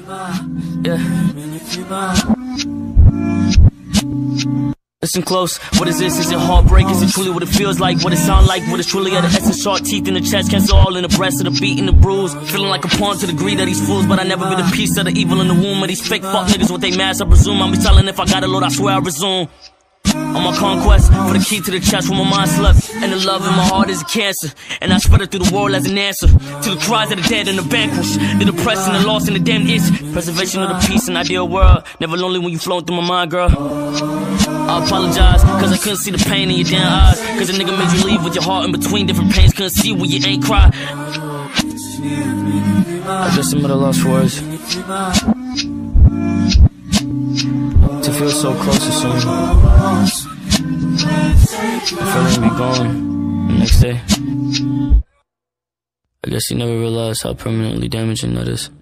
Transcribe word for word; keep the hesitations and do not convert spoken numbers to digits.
Yeah. Listen close, what is this? Is it heartbreak? Is it truly what it feels like? What it sound like? What is truly at the essence? Sharp teeth in the chest, cancer all in the breast, of the beat and the bruise. Feeling like a pawn to the greed of these fools, but I never be the piece of the evil in the womb of these fake fuck niggas with they mask, I presume. I'll be telling if I got a load, I swear I resume. On my conquest, for the key to the chest where my mind slept. And the love in my heart is a cancer, and I spread it through the world as an answer to the cries of the dead and the vanquished, the depressed and the lost and the damned itch. Preservation of the peace and ideal world, never lonely when you flowing through my mind, girl. I apologize, cause I couldn't see the pain in your damn eyes, cause a nigga made you leave with your heart in between different pains. Couldn't see when you ain't cry. I guess I'm at a loss for words to feel so close to someone, the feeling be gone the next day. I guess you never realized how permanently damaging that is.